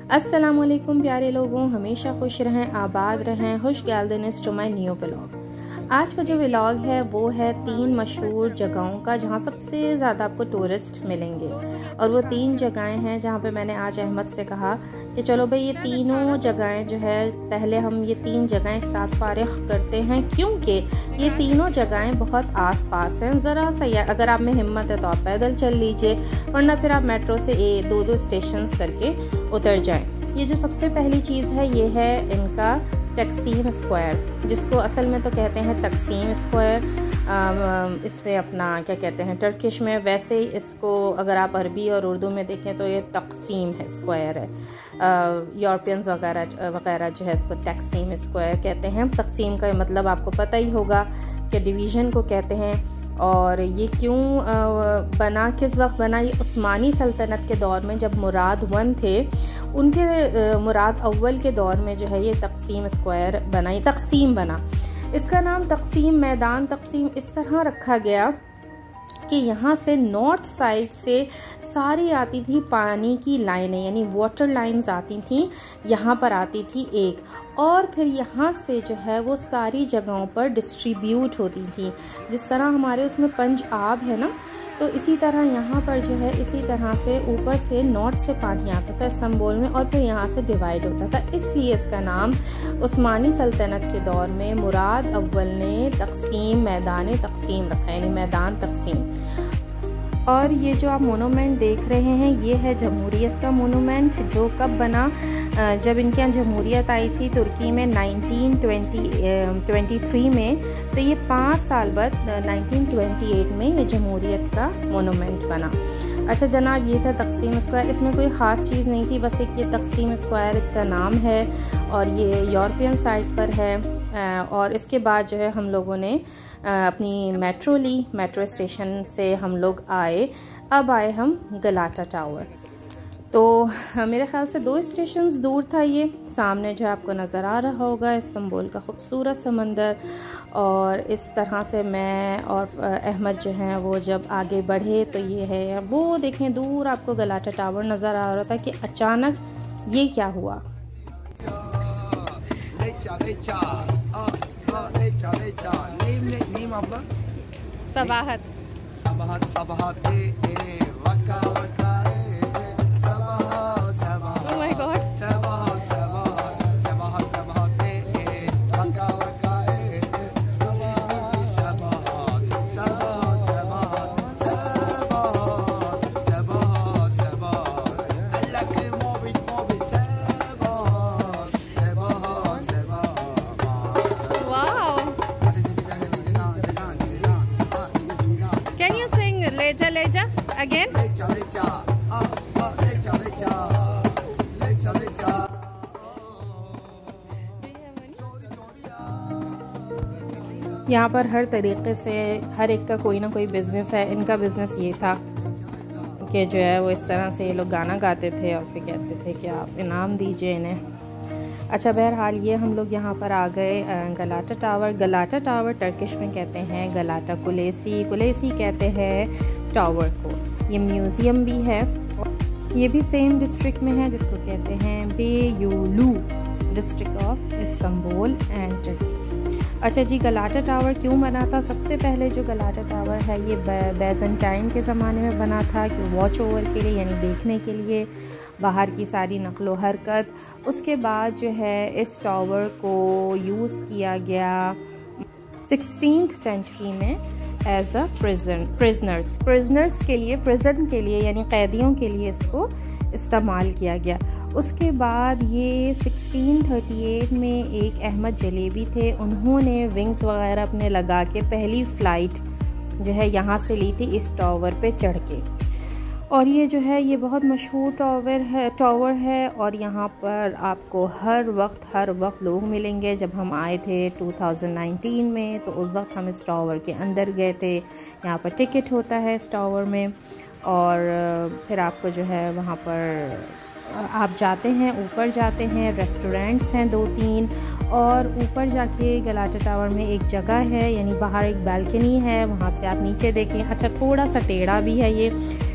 अस्सलामुअलैकुम प्यारे लोगों, हमेशा खुश रहें, आबाद रहें, खुश गैलदनिस टू माई न्यू व्लॉग। आज का जो व्लॉग है वो है 3 मशहूर जगहों का जहाँ सबसे ज़्यादा आपको टूरिस्ट मिलेंगे। और वो 3 जगहें हैं जहाँ पे मैंने आज अहमद से कहा कि चलो भाई ये तीनों जगहें जो है पहले हम ये 3 जगहें एक साथ फारिग करते हैं, क्योंकि ये तीनों जगहें बहुत आस पास हैं। ज़रा सा अगर आप में हिम्मत है तो आप पैदल चल लीजिए, वरना फिर आप मेट्रो से 2-2 स्टेशन करके उतर जाएं। ये जो सबसे पहली चीज़ है ये है इनका तकसीम स्क्वायर, जिसको असल में तो कहते हैं तकसीम स्क्वायर। इस पे अपना क्या कहते हैं टर्किश में, वैसे ही इसको अगर आप अरबी और उर्दू में देखें तो ये तकसीम है, स्क्वायर है। यूरोपियंस वगैरह जो है इसको तकसीम स्क्वायर कहते हैं। तकसीम का मतलब आपको पता ही होगा कि डिवीज़न को कहते हैं। और ये क्यों बना, किस वक्त बना? ये उस्मानी सल्तनत के दौर में, जब मुराद वन थे उनके मुराद अव्वल के दौर में जो है ये तकसीम स्क्वायर बना, ये तकसीम बना। इसका नाम तकसीम, मैदान तकसीम इस तरह रखा गया कि यहाँ से नॉर्थ साइड से सारी आती थी पानी की लाइनें, यानी वाटर लाइंस आती थी, यहाँ पर आती थी एक, और फिर यहाँ से जो है वो सारी जगहों पर डिस्ट्रीब्यूट होती थी। जिस तरह हमारे उसमें पंज आब है ना, तो इसी तरह यहाँ पर जो है इसी तरह से ऊपर से नॉर्थ से पानी आता था इस्तांबुल में, और फिर यहाँ से डिवाइड होता था। इसलिए इसका नाम उस्मानी सल्तनत के दौर में मुराद अव्वल ने तकसीम, मैदान तकसीम रखा, यानी मैदान तकसीम। और ये जो आप मोनूमेंट देख रहे हैं ये है जमहूरियत का मोनूमेंट, जो कब बना? जब इनके यहाँ जमहूरियत आई थी तुर्की में 1923 में, तो ये 5 साल बाद 1928 में ये जमहूरियत का मोनूमेंट बना। अच्छा जनाब, ये था तकसीम स्क्वायर। इसमें कोई ख़ास चीज़ नहीं थी, बस एक ये तकसीम स्क्वायर इसका नाम है, और ये यूरोपियन साइड पर है। और इसके बाद जो है हम लोगों ने अपनी मेट्रो ली, मेट्रो स्टेशन से हम लोग आए। अब आए हम गलाटा टावर। तो मेरे ख्याल से 2 स्टेशंस दूर था ये। सामने जो आपको नज़र आ रहा होगा इस्तांबुल का खूबसूरत समंदर। और इस तरह से मैं और अहमद जो हैं वो जब आगे बढ़े तो ये है, वो देखें दूर आपको गलाटा टावर नज़र आ रहा था कि अचानक ये क्या हुआ। Leja again. यहाँ पर हर तरीके से हर एक का कोई ना कोई बिज़नेस है। इनका बिज़नेस ये था कि जो है वो इस तरह से ये लोग गाना गाते थे और फिर कहते थे कि आप इनाम दीजिए इन्हें। अच्छा बहरहाल ये हम लोग यहाँ पर आ गए Galata tower. Galata tower Turkish में कहते हैं गलाटा कुलेसी, कुलेसी कहते हैं टावर को। ये म्यूज़ियम भी है, ये भी सेम डिस्ट्रिक्ट में है जिसको कहते हैं Beyoglu, district of Istanbul and Turkey. अच्छा जी, गलाटा टावर क्यों बना था? सबसे पहले जो गलाटा टावर है ये बैजेंटाइन के ज़माने में बना था, कि वॉच ओवर के लिए, यानी देखने के लिए बाहर की सारी नकलो हरकत। उसके बाद जो है इस टावर को यूज़ किया गया 16th सेंचुरी में एज अ प्रिजनर्स के लिए, प्रिजन के लिए, यानी कैदियों के लिए इसको इस्तेमाल किया गया। उसके बाद ये 1638 में एक अहमद जलेबी थे, उन्होंने विंग्स वगैरह अपने लगा के पहली फ़्लाइट जो है यहाँ से ली थी इस टावर पे चढ़ के। और ये जो है ये बहुत मशहूर टावर है और यहाँ पर आपको हर वक्त लोग मिलेंगे। जब हम आए थे 2019 में तो उस वक्त हम इस टावर के अंदर गए थे। यहाँ पर टिकट होता है इस टावर में, और फिर आपको जो है वहाँ पर आप जाते हैं, ऊपर जाते हैं, रेस्टोरेंट्स हैं 2-3, और ऊपर जाके गलाटा टावर में एक जगह है, यानी बाहर एक बालकनी है, वहाँ से आप नीचे देखें। अच्छा थोड़ा सा टेढ़ा भी है ये,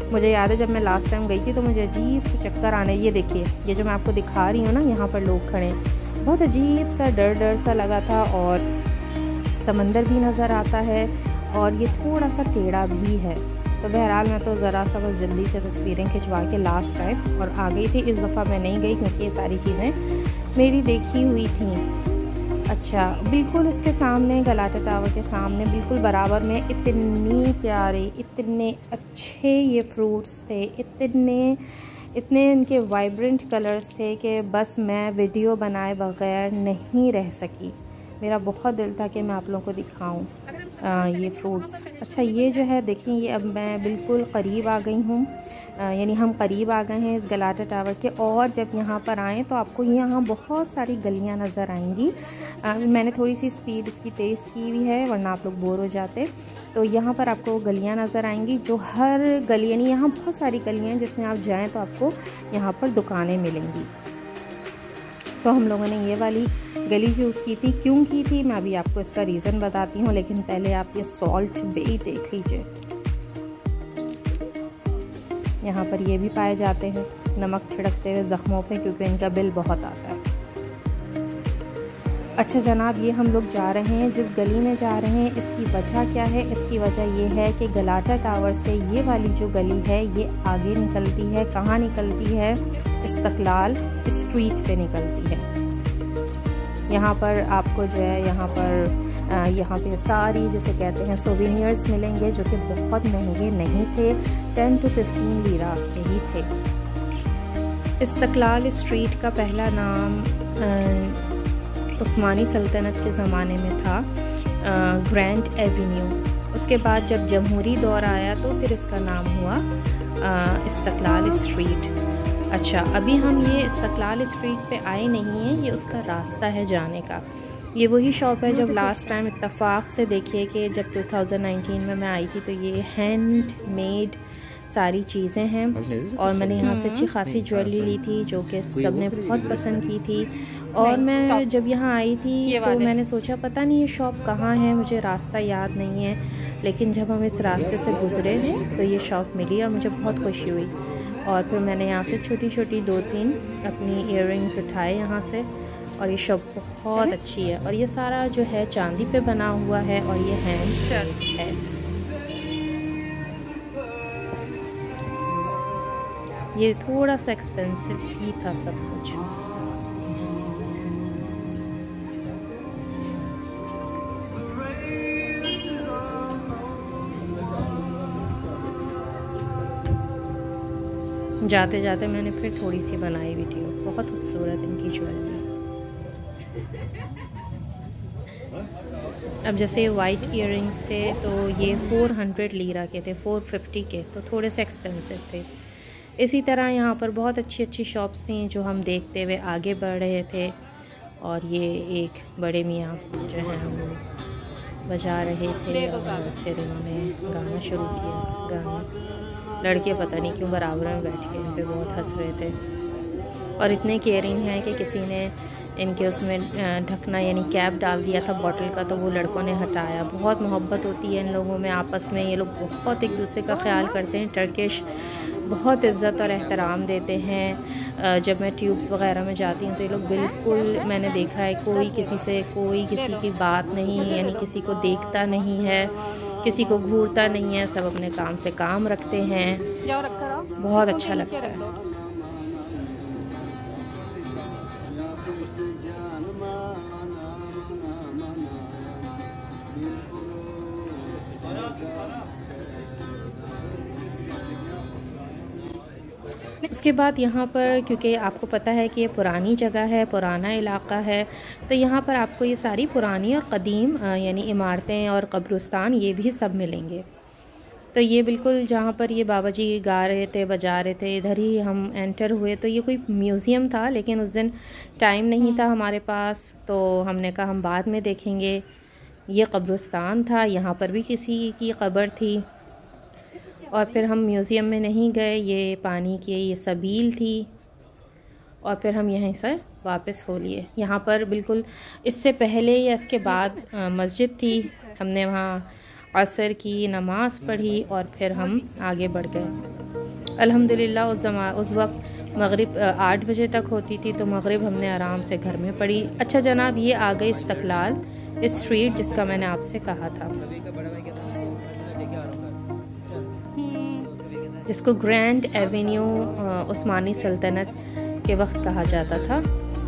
मुझे याद है जब मैं लास्ट टाइम गई थी तो मुझे अजीब से चक्कर आने, ये देखिए ये जो मैं आपको दिखा रही हूँ ना, यहाँ पर लोग खड़े हैं, बहुत अजीब सा डर सा लगा था। और समंदर भी नज़र आता है और ये थोड़ा सा टेढ़ा भी है। तो बहरहाल मैं तो ज़रा सा बस जल्दी से तस्वीरें खिंचवा के लास्ट टाइम और आ गई थी। इस दफ़ा मैं नहीं गई क्योंकि ये सारी चीज़ें मेरी देखी हुई थी। अच्छा, बिल्कुल इसके सामने, गलाटा टावर के सामने बिल्कुल बराबर में इतनी प्यारे, इतने अच्छे ये फ्रूट्स थे, इतने इनके वाइब्रेंट कलर्स थे कि बस मैं वीडियो बनाए बगैर नहीं रह सकी। मेरा बहुत दिल था कि मैं आप लोगों को दिखाऊं ये फ्रूट्स। अच्छा, ये जो है देखें, ये अब मैं बिल्कुल करीब आ गई हूँ, यानी हम करीब आ गए हैं इस गलाटा टावर के। और जब यहाँ पर आएँ तो आपको यहाँ बहुत सारी गलियाँ नज़र आएंगी। मैंने थोड़ी सी स्पीड इसकी तेज़ की हुई है वरना आप लोग बोर हो जाते। तो यहाँ पर आपको गलियाँ नज़र आएंगी, जो हर गली, यानी यहाँ बहुत सारी गलियाँ हैं जिसमें आप जाएँ तो आपको यहाँ पर दुकानें मिलेंगी। तो हम लोगों ने ये वाली गली चूज़ की थी। क्यों की थी मैं अभी आपको इसका रीज़न बताती हूँ, लेकिन पहले आप ये सॉल्ट बे देख लीजिए। यहाँ पर ये भी पाए जाते हैं नमक छिड़कते हुए ज़ख्मों पे, क्योंकि इनका बिल बहुत आता है। अच्छा जनाब, ये हम लोग जा रहे हैं, जिस गली में जा रहे हैं इसकी वजह क्या है? इसकी वजह ये है कि गलाटा टावर से ये वाली जो गली है ये आगे निकलती है। कहाँ निकलती है? इस्तकलाल स्ट्रीट पे निकलती है। यहाँ पर आपको जो है यहाँ पे सारी जिसे कहते हैं सोवेनियर्स मिलेंगे, जो कि बहुत महंगे नहीं थे, 10 to 15 लीरास के ही थे। इस्तकलाल स्ट्रीट का पहला नाम उस्मानी सल्तनत के ज़माने में था ग्रैंड एवेन्यू। उसके बाद जब जमहूरी दौर आया तो फिर इसका नाम हुआ इस्तकलाल स्ट्रीट। अच्छा, अभी हम ये इस्तकलाल स्ट्रीट पे आए नहीं हैं, ये उसका रास्ता है जाने का। ये वही शॉप है जब लास्ट टाइम इत्तफाक से देखिए कि जब 2019 में मैं आई थी तो ये हैंड मेड सारी चीज़ें हैं। और मैंने यहाँ से अच्छी खासी ज्वेलरी ली थी जो कि सबने बहुत पसंद की थी। और मैं जब यहाँ आई थी तो मैंने सोचा पता नहीं ये शॉप कहाँ है, मुझे रास्ता याद नहीं है, लेकिन जब हम इस रास्ते से गुज़रे तो ये शॉप मिली और मुझे बहुत खुशी हुई। और फिर मैंने यहाँ से छोटी छोटी 2-3 अपनी इयररिंग्स उठाए यहाँ से। और ये शॉप बहुत अच्छी है और ये सारा जो है चांदी पे बना हुआ है और ये हैंड है। ये थोड़ा सा एक्सपेंसिव भी था सब कुछ। जाते जाते मैंने फिर थोड़ी सी बनाई वीडियो। बहुत खूबसूरत इनकी ज्वेलरी। अब जैसे वाइट ईयररिंग्स थे तो ये 400 लीरा के थे, 450 के, तो थोड़े से एक्सपेंसिव थे। इसी तरह यहाँ पर बहुत अच्छी अच्छी शॉप्स थी जो हम देखते हुए आगे बढ़ रहे थे। और ये एक बड़े मियाँ जो है हम बजा रहे थे और फिर इन्होंने गाना शुरू किया। गाना लड़के पता नहीं क्यों बराबर में बैठ के इन पे बहुत हंस रहे थे और इतने केयरिंग हैं कि किसी ने इनके उसमें ढकना यानी कैप डाल दिया था बॉटल का, तो वो लड़कों ने हटाया। बहुत मोहब्बत होती है इन लोगों में आपस में, ये लोग बहुत एक दूसरे का ख्याल करते हैं। टर्किश बहुत इज़्ज़त और एहतराम देते हैं। जब मैं ट्यूब्स वगैरह में जाती हूँ तो ये लोग बिल्कुल, मैंने देखा है, कोई किसी की बात नहीं, यानी किसी को देखता नहीं है, किसी को घूरता नहीं है, सब अपने काम से काम रखते हैं। बहुत अच्छा लगता है। उसके बाद यहाँ पर, क्योंकि आपको पता है कि ये पुरानी जगह है, पुराना इलाका है, तो यहाँ पर आपको ये सारी पुरानी और क़दीम यानी इमारतें और कब्रिस्तान ये भी सब मिलेंगे। तो ये बिल्कुल जहाँ पर ये बाबा जी गा रहे थे, बजा रहे थे, इधर ही हम एंटर हुए। तो ये कोई म्यूज़ियम था लेकिन उस दिन टाइम नहीं था हमारे पास, तो हमने कहा हम बाद में देखेंगे। ये कब्रिस्तान था, यहाँ पर भी किसी की कब्र थी। और फिर हम म्यूज़ियम में नहीं गए, ये पानी की ये सबील थी। और फिर हम यहीं से वापस हो लिए। यहाँ पर बिल्कुल इससे पहले या इसके बाद मस्जिद थी। हमने वहाँ असर की नमाज़ पढ़ी और फिर हम आगे बढ़ गए। अल्हम्दुलिल्लाह उस वक्त मगरिब 8 बजे तक होती थी, तो मगरिब हमने आराम से घर में पढ़ी। अच्छा जनाब, ये आ गई इस्तकलाल स्ट्रीट जिसका मैंने आपसे कहा था, जिसको ग्रैंड एवेन्यू उस्मानी सल्तनत के वक्त कहा जाता था।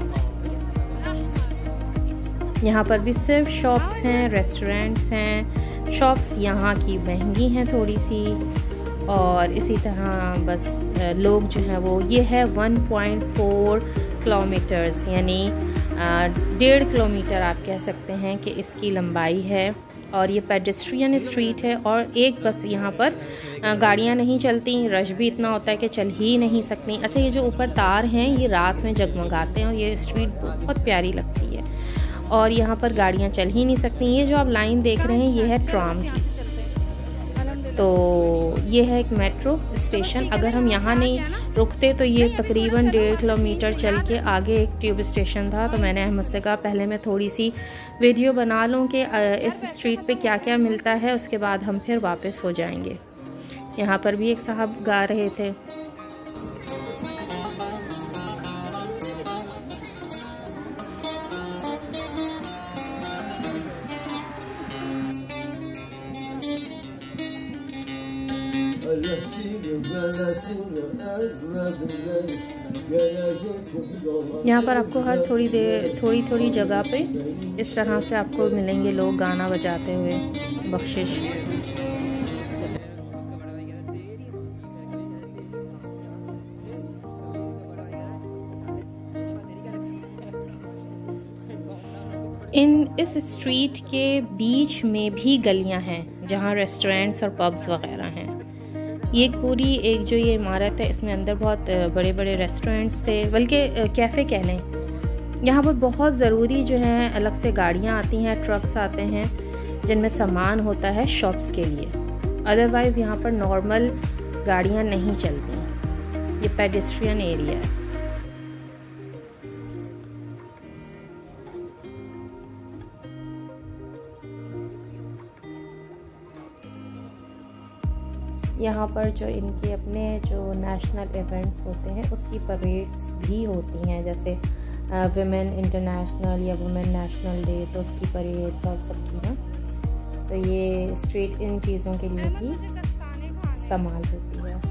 यहाँ पर भी सिर्फ शॉप्स हैं, रेस्टोरेंट्स हैं। शॉप्स यहाँ की महंगी हैं थोड़ी सी, और इसी तरह बस लोग जो हैं वो, ये है 1.4 किलोमीटर्स, यानी 1.5 किलोमीटर आप कह सकते हैं कि इसकी लंबाई है। और ये पेडेस्ट्रियन स्ट्रीट है, और एक बस यहाँ पर गाड़ियाँ नहीं चलती, रश भी इतना होता है कि चल ही नहीं सकती। अच्छा, ये जो ऊपर तार हैं ये रात में जगमगाते हैं, और ये स्ट्रीट बहुत प्यारी लगती है, और यहाँ पर गाड़ियाँ चल ही नहीं सकती। ये जो आप लाइन देख रहे हैं ये है ट्राम की, तो ये है एक मेट्रो स्टेशन। अगर हम यहाँ नहीं रुकते तो ये तकरीबन 1.5 किलोमीटर चल के आगे एक ट्यूब स्टेशन था। तो मैंने अहमद से कहा पहले मैं थोड़ी सी वीडियो बना लूँ कि इस स्ट्रीट पे क्या क्या मिलता है, उसके बाद हम फिर वापस हो जाएंगे। यहाँ पर भी एक साहब गा रहे थे। यहाँ पर आपको हर थोड़ी जगह पे इस तरह से आपको मिलेंगे लोग गाना बजाते हुए, बख्शिश। इस स्ट्रीट के बीच में भी गलियां हैं जहाँ रेस्टोरेंट्स और पब्स वगैरह हैं। ये पूरी एक जो ये इमारत है, इसमें अंदर बहुत बड़े बड़े रेस्टोरेंट्स थे, बल्कि कैफ़े कह लें। यहाँ पर बहुत ज़रूरी जो है अलग से गाड़ियाँ आती हैं, ट्रक्स आते हैं जिनमें सामान होता है शॉप्स के लिए। अदरवाइज़ यहाँ पर नॉर्मल गाड़ियाँ नहीं चलती। ये पेडेस्ट्रियन एरिया है। यहाँ पर जो इनके अपने जो नेशनल इवेंट्स होते हैं उसकी परेड्स भी होती हैं, जैसे वुमेन इंटरनेशनल या वुमेन नेशनल डे, तो उसकी परेड्स और सबकी ना, तो ये स्ट्रीट इन चीज़ों के लिए भी इस्तेमाल होती है।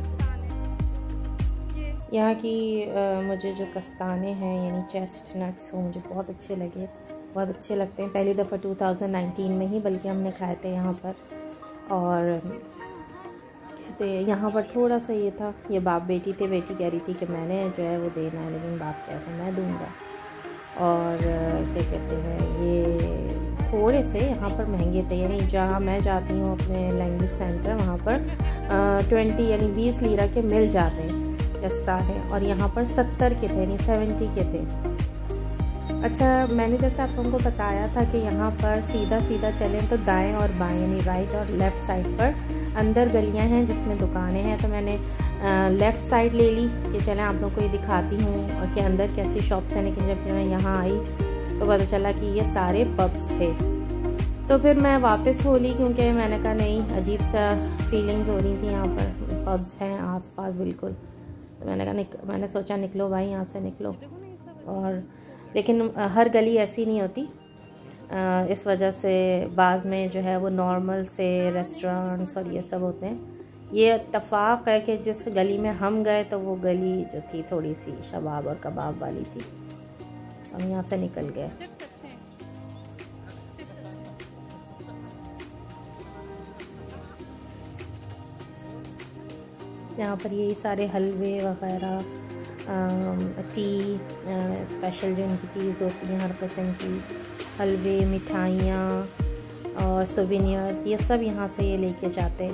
यहाँ की मुझे जो कस्ताने हैं यानी चेस्टनट्स वो मुझे बहुत अच्छे लगे, बहुत अच्छे लगते हैं। पहली दफ़ा 2019 में ही बल्कि हमने खाए थे यहाँ पर। और कहते यहाँ पर थोड़ा सा ये था, ये बाप बेटी थे, बेटी कह रही थी कि मैंने जो है वो देना है, लेकिन बाप कहता है मैं दूँगा। और क्या कहते हैं, ये थोड़े से यहाँ पर महंगे थे, यानी जहाँ मैं जाती हूँ अपने लैंग्वेज सेंटर वहाँ पर 20 यानी 20 लीरा के मिल जाते हैं कस्ताने, और यहाँ पर 70 के थे यानी 70 के थे। अच्छा, मैंने जैसे आप लोगों को बताया था कि यहाँ पर सीधा सीधा चलें तो दाएं और बाएं यानी राइट और लेफ़्ट साइड पर अंदर गलियाँ हैं जिसमें दुकानें हैं। तो मैंने लेफ़्ट साइड ले ली कि चलें आप लोगों को ये दिखाती हूँ और कि अंदर कैसी शॉप्स हैं। लेकिन जब मैं यहाँ आई तो पता चला कि ये सारे पब्स थे। तो फिर मैं वापस हो ली, क्योंकि मैंने कहा नहीं, अजीब सा फीलिंग्स हो रही थी। यहाँ पर पब्स हैं आसपास बिल्कुल, तो मैंने कहा मैंने सोचा निकलो भाई यहाँ से निकलो। और लेकिन हर गली ऐसी नहीं होती, इस वजह से बाज़ में जो है वो नॉर्मल से रेस्टोरेंट्स और ये सब होते हैं। ये इत्तफ़ाक़ है कि जिस गली में हम गए तो वो गली जो थी थोड़ी सी शबाब और कबाब वाली थी, हम यहाँ से निकल गए। यहाँ पर यही सारे हलवे वगैरह, टी स्पेशल जो इनकी टीज़ होती हैं हर किस्म की, हलवे, मिठाइयाँ और सोवेनियर्स, ये सब यहाँ से ये लेके जाते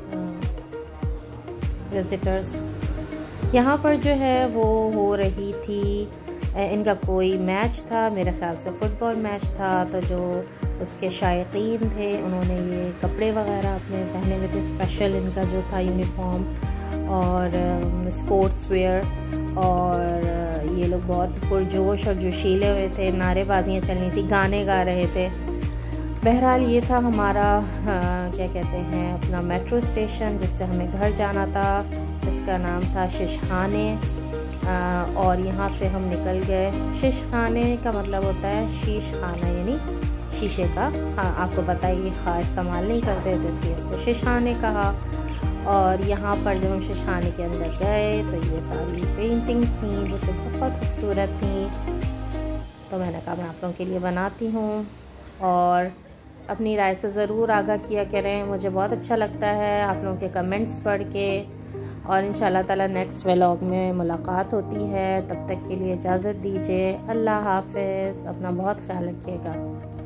विज़िटर्स। यहाँ पर जो है वो हो रही थी, इनका कोई मैच था, मेरे ख़्याल से फ़ुटबॉल मैच था। तो जो उसके शायकीन थे उन्होंने ये कपड़े वगैरह अपने पहने हुए थे, स्पेशल इनका जो था यूनिफॉर्म और स्पोर्ट्स वेयर, और ये लोग बहुत पुरजोश और जोशीले हुए थे, नारेबाजियाँ चलनी थी, गाने गा रहे थे। बहरहाल ये था हमारा क्या कहते हैं अपना मेट्रो स्टेशन जिससे हमें घर जाना था। इसका नाम था शिशखाने। और यहाँ से हम निकल गए। शिशखाने का मतलब होता है शीश खाना, यानी शीशे का। हाँ, आपको पता है ये खा इस्तेमाल नहीं करते तो इसलिए इसको शिशखाने कहा। और यहाँ पर जब हम शिशखाने के अंदर गए तो ये सारी पेंटिंग्स थी जो कि बहुत खूबसूरत थी। तो मैंने कहा मैं आप लोगों के लिए बनाती हूँ, और अपनी राय से ज़रूर आगाह किया करें। मुझे बहुत अच्छा लगता है आप लोगों के कमेंट्स पढ़ के। और इंशाल्लाह ताला नेक्स्ट व्लॉग में मुलाकात होती है। तब तक के लिए इजाज़त दीजिए। अल्लाह हाफ़िज़। अपना बहुत ख्याल रखिएगा।